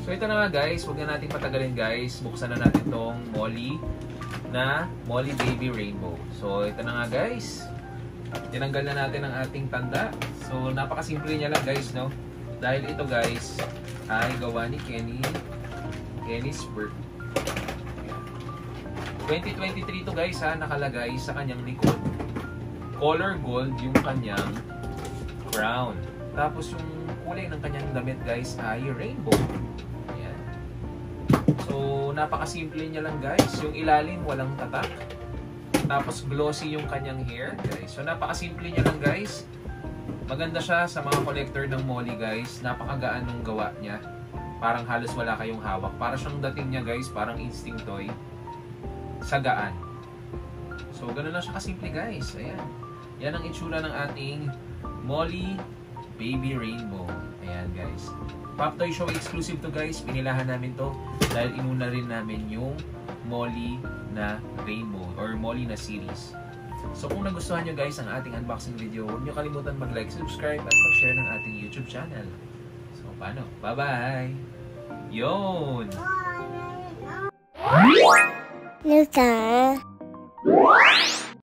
So ito na nga guys, huwag na natin patagalin guys. Buksan na natin tong Molly Baby Rainbow. So ito na nga guys. Tinanggal na natin ang ating tanda. So napakasimple niya lang guys, no? Dahil ito guys ay gawa ni Kenny's Bird. 2023 to guys ha, nakalagay sa kanyang likod. Color gold yung kanyang crown. Tapos yung kulay ng kanyang damit guys ay rainbow. Ayan. So napakasimple niya lang guys. Yung ilalim walang tatak. Tapos glossy yung kanyang hair guys. So napakasimple niya lang guys. Maganda siya sa mga collector ng Molly guys. Napakagaan ng gawa niya. Parang halos wala kayong hawak. Para siyang dating niya guys, parang instinct toy. Sagaan. So ganoon lang siya kasimple guys. Ayan. Yan ang itsura ng ating Molly Baby Rainbow. Ayan guys. Pop Toy Show exclusive to guys. Pinilahan namin to dahil inuna rin namin yung Molly na Rainbow or Molly na series. So kung nagustuhan nyo guys ang ating unboxing video, huwag nyo kalimutan mag-like, subscribe at mag-share ng ating YouTube channel. So paano? Bye-bye! Yun! Luka.